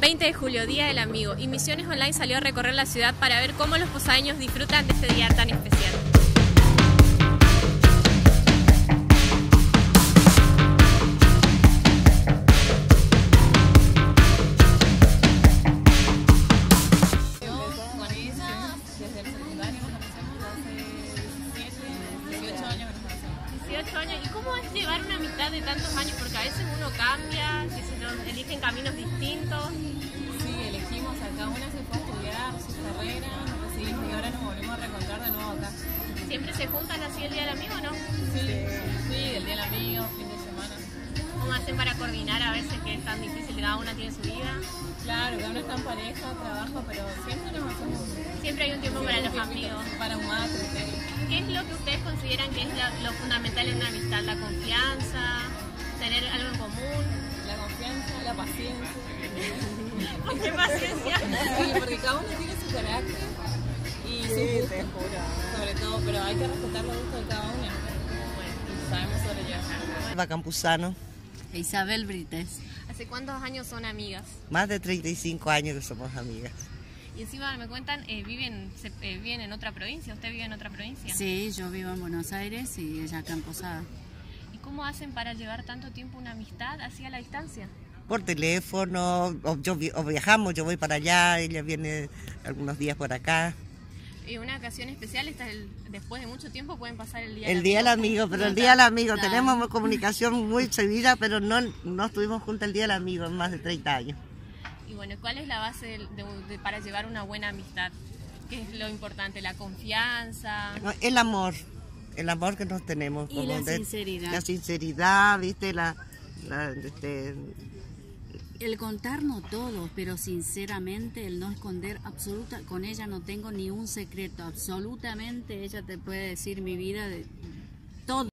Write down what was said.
20 de julio, Día del Amigo, y Misiones Online salió a recorrer la ciudad para ver cómo los posadeños disfrutan de este día tan especial. Con ella, desde el secundario nos conocemos hace 17, 18 años que nos conocemos. 18 años, ¿y cómo es llevar una amistad de tantos años? Porque a veces uno cambia, qué sé yo, eligen caminos distintos. Sí, elegimos, cada una se fue a estudiar su carrera, nos recibimos y ahora nos volvemos a reencontrar de nuevo acá. ¿Siempre se juntan así el Día del Amigo, no? Sí, el Día del Amigo, fin de semana. ¿Cómo hacen para coordinar a veces que es tan difícil, cada una tiene su vida? Claro, cada uno está en pareja, trabaja, pero siempre nos hacemos. Siempre hay un tiempo para los tiempo amigos. Para un mate, ¿Qué es lo que ustedes consideran que es lo fundamental en una amistad? ¿La confianza? ¿Tener algo en común? la confianza, la paciencia. ¿Por qué paciencia? Sí, porque cada uno tiene su carácter y su gusto, sobre todo, pero hay que respetar los gustos de cada uno. Bueno, sabemos sobrellevar. Eva Campuzano, Isabel Brites. ¿Hace cuántos años son amigas? más de 35 años que somos amigas. Y encima me cuentan, viven en otra provincia. ¿Usted vive en otra provincia? Sí, yo vivo en Buenos Aires y ella acá en Posada. ¿Y cómo hacen para llevar tanto tiempo una amistad así a la distancia? Por teléfono, o viajamos, yo voy para allá, ella viene algunos días por acá. Y una ocasión especial, después de mucho tiempo pueden pasar el Día El Día del Amigo, pero el Día del Amigo, tenemos comunicación muy seguida, pero no estuvimos juntos el Día del Amigo en más de 30 años. Y bueno, ¿cuál es la base para llevar una buena amistad? ¿Qué es lo importante? ¿La confianza? El amor que nos tenemos. Y la sinceridad. La sinceridad, ¿viste? El contarnos todo, pero sinceramente el no esconder con ella no tengo ni un secreto, absolutamente ella te puede decir mi vida de todo.